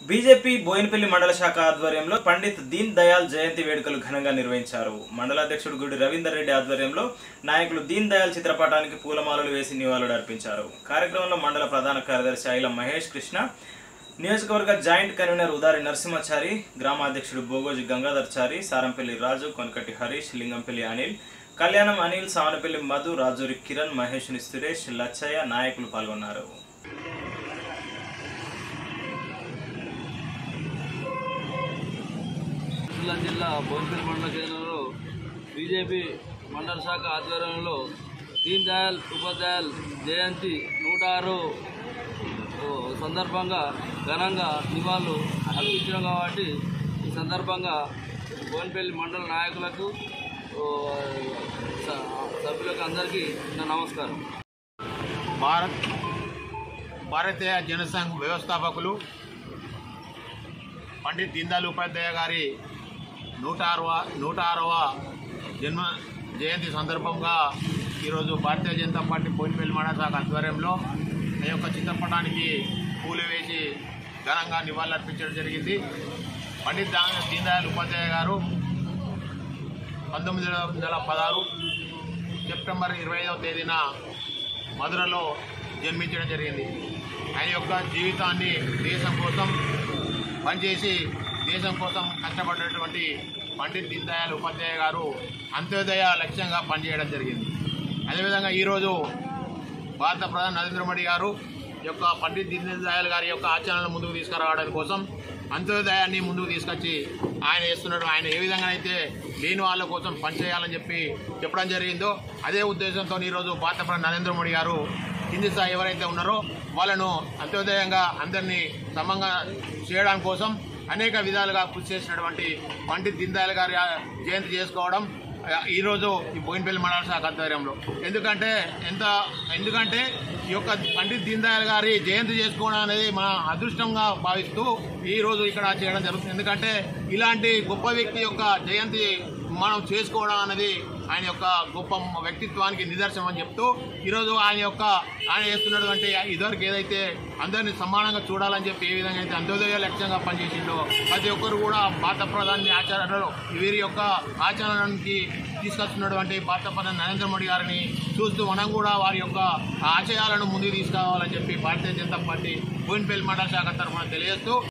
BJP Boinapalli మండల శాఖ ఆధ్వర్యంలో పండిత్ దీన్ దయాల్ జయంతి వేడుకలు ఘనంగా నిర్వహించారు. మండల అధ్యక్షుడు గుడి రవీందర్ రెడ్డి ఆధ్వర్యంలో నాయకులు దీన్ దయాల్ చిత్రపటానికి పూలమాలలు వేసి నివాళులు అర్పించారు. కార్యక్రమంలో మండల ప్రధాన కార్యదర్శి ఐలం మహేష్ కృష్ణ, నియోజకవర్గ జాయింట్ కన్వీనర్ ఉదారి నరసింహచారి, గ్రామాధ్యక్షుడు బోగోజి గంగాధర్చారి, సారంపల్లి రాజు, కొనకటి హరీష్, లింగంపల్లి అనిల్, కళ్యాణం అనిల్, సావనపల్లి మధు, రాజూరి కిరణ్, మహేష్ని సురేష్, లచ్చయ్య నాయకులు పాల్గొన్నారు. జిల్లా బోయినపల్లి మండల కేంద్రంలో బీజేపీ మండల శాఖ ఆధ్వర్యంలో దీన్ దయాల్ ఉపాధ్యాయుల జయంతి 106 సందర్భంగా ఘనంగా నివాళులు అర్పించడం కాబట్టి ఈ సందర్భంగా బోయినపల్లి మండల నాయకులకు సభ్యులకు అందరికీ నా నమస్కారం. భారతీయ జనసంఘ్ వ్యవస్థాపకులు పండిత్ దీన్ దయాల్ ఉపాధ్యాయ గారి 106వ జన్మ జయంతి సందర్భంగా ఈరోజు భారతీయ జనతా పార్టీ బోయినపల్లి మండల శాఖ ఆధ్వర్యంలో ఈ యొక్క చిత్రపటానికి పూలు వేసి ఘనంగా నివాళులర్పించడం జరిగింది. పండిత్ దీన్ దయాల్ ఉపాధ్యాయ గారు 1916 సెప్టెంబర్ 25వ తేదీన మధురలో జన్మించడం జరిగింది. ఆయన యొక్క జీవితాన్ని దేశం కోసం పనిచేసి దేశం కోసం కష్టపడినటువంటి పండిత్ దీన్ దయాల్ ఉపాధ్యాయ గారు అంత్యోదయ లక్ష్యంగా పనిచేయడం జరిగింది. అదేవిధంగా ఈరోజు భారత ప్రధాని నరేంద్ర మోడీ గారు యొక్క పండిత్ దీన్ దయాల్ గారి యొక్క ఆచరణను ముందుకు తీసుకురావడం కోసం అంత్యోదయాన్ని ముందుకు తీసుకొచ్చి ఆయన ఏ విధంగా అయితే లేని వాళ్ళ కోసం పనిచేయాలని చెప్పడం జరిగిందో అదే ఉద్దేశంతో ఈరోజు భారత ప్రధాని నరేంద్ర మోడీ గారు కింది స్థాయి ఎవరైతే ఉన్నారో వాళ్ళను అంత్యోదయంగా అందరినీ సమంగా చేయడం కోసం అనేక విధాలుగా కృషి చేసినటువంటి పండిత్ దీన్ దయాల్ గారి జయంతి చేసుకోవడం ఈరోజు ఈ బోయినపల్లి మండల శాఖ ఆధ్వర్యంలో ఎందుకంటే ఈ యొక్క పండిత్ దీన్ దయాల్ గారి జయంతి చేసుకోవడం అనేది మన అదృష్టంగా భావిస్తూ ఈరోజు ఇక్కడ చేయడం జరుగుతుంది. ఎందుకంటే ఇలాంటి గొప్ప వ్యక్తి యొక్క జయంతి మనం చేసుకోవడం అనేది ఆయన యొక్క గొప్ప వ్యక్తిత్వానికి నిదర్శనం అని చెప్తూ ఈరోజు ఆయన చేస్తున్నటువంటి ఇదివరకు ఏదైతే అందరినీ సమానంగా చూడాలని చెప్పి ఏ విధంగా అయితే అంత్యోదయ లక్ష్యంగా పనిచేసిండో ప్రతి ఒక్కరు కూడా భారత ప్రధాని ఆచరణలో వీరి యొక్క ఆచరణకి తీసుకొస్తున్నటువంటి భారత ప్రధాని నరేంద్ర మోడీ గారిని చూస్తూ మనం కూడా వారి యొక్క ఆశయాలను ముందుకు తీసుకురావాలని చెప్పి భారతీయ జనతా పార్టీ బోయినపల్లి మండల శాఖ తరఫున తెలియజేస్తూ